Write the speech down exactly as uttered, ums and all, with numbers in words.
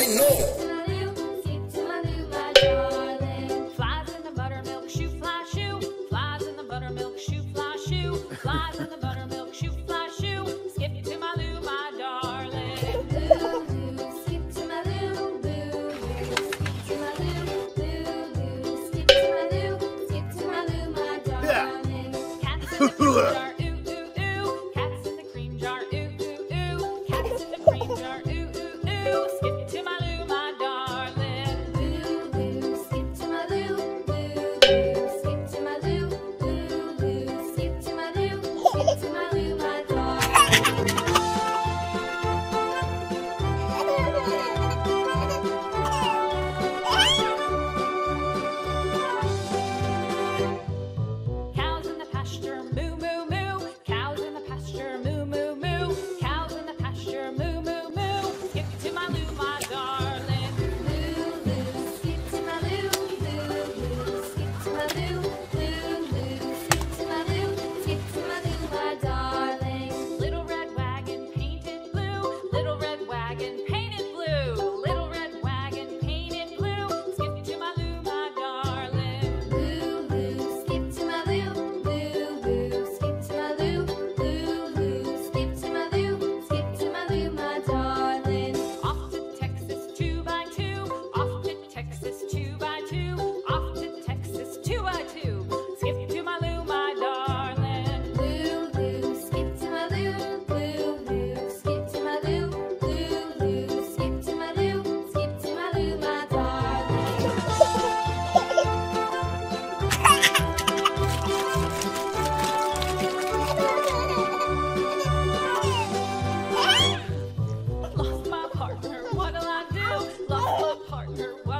I know. Flies in the buttermilk shoe, fly shoe. Flies in the buttermilk shoe, fly shoe. Flies in the buttermilk shoe, fly shoe. Skip to my loo, my darling. Loo, loo, skip to my loo, loo, loo, skip to my loo, loo, loo, skip to my loo, skip to my loo, my darling. Cats in the cream jar, ooh, ooh, ooh. Cats in the cream jar, ooh, ooh, ooh. Cats in the cream jar, ooh, ooh, ooh. Skip to my loo, my darling. Loo, loo, skip to my loo, loo, loo, skip to my loo, loo, loo, skip to my loo, skip to my loo, my darling. Cows in the pasture, moo, moo, moo. Cows in the pasture, moo, moo, moo. Cows in the pasture, moo, moo, moo. Skip to my loo, my darling. Loo, loo, skip to my loo, loo, loo, skip to my loo, loo, loo, skip to my loo, skip to my loo, my darling. Little red wagon painted blue, little red wagon painted blue, little red wagon painted blue. Skip to my loo, my darling. Loo, loo, skip to my loo, loo, loo, skip to my loo, loo, loo, skip to my loo, skip to my loo, my darling. Off to Texas two by two, off to Texas two by two, off to Texas two by two. Skip to my loo, my darling. Loo, loo, skip to my loo, loo, loo, skip to my loo, loo, loo, skip to my loo, skip to my loo, my darling. Lost my partner, what'll I do? Lost my partner, what